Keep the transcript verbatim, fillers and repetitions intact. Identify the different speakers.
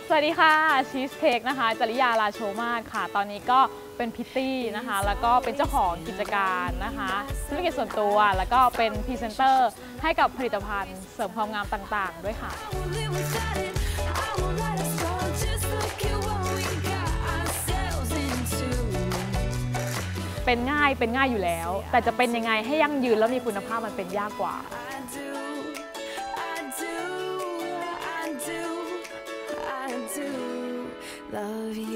Speaker 1: สวัสดีค่ะชีสเค้กนะคะจริยาราโชมาศค่ะตอนนี้ก็เป็นพิตตี้นะคะแล้วก็เป็นเจ้าของกิจการนะคะธุรกิจส่วนตัวแล้วก็เป็นพรีเซนเตอร์ให้กับผลิตภัณฑ์เสริมความงามต่างๆด้วยค่ะเป็นง่ายเป็นง่ายอยู่แล้วแต่จะเป็นยังไงให้ยั่งยืนแล้วมีคุณภาพมันเป็นยากกว่าLove you